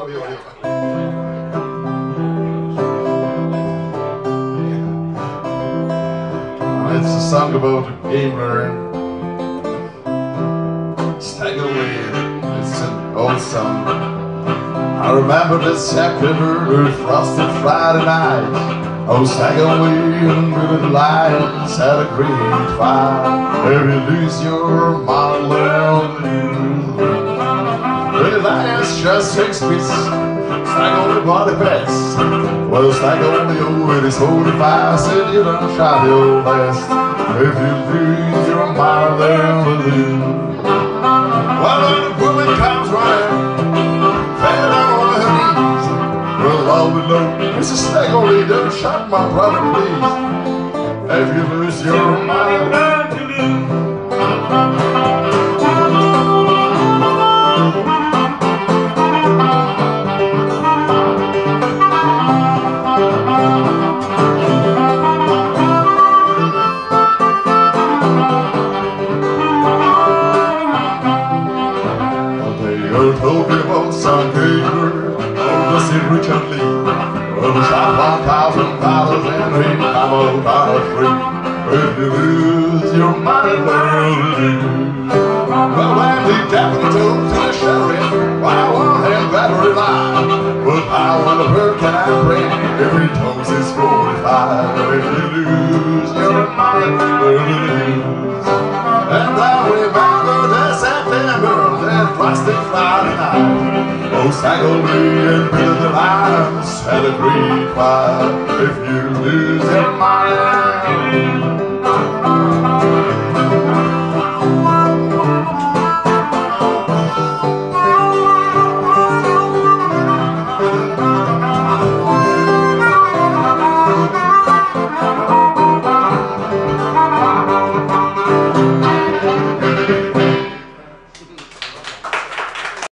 It's a song about a gamer. Stag away, it's an old song. I remember the September frosty Friday night. Oh, stag away under the lights at a great fire. If you lose your mind, the lights just 6 weeks. Stag only body best. Well, stag only over this 45. Said you don't try your best. If you lose your mind, then will lose. Well, when the woman comes running, fell down on her knees. Well, all below, Mrs. Stag only don't shot my brother, please. If you lose your mind, then you lose. Told me about some paper, oh, was it Richard Lee? Well, we shot $1,000 and he come out on free. If you lose your money, well, well, when the captain told to the sheriff, why I want him battery line. What power on the bird can I bring if he toes his 45? If you lose your money, well, lose. And I remember the September, that frosty Friday night. Oh, stag away and build the lights at a great fire. If you lose your mind.